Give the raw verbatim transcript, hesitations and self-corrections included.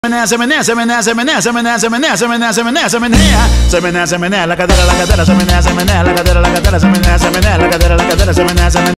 Se menea, se menea, se menea, se menea, se menea, se menea, se menea, se menea, se menea, se menea, se menea, la cadera, la cadera, se menea, se menea, la cadera, la cadera, se menea, se menea, la cadera, la cadera, se menea, se menea.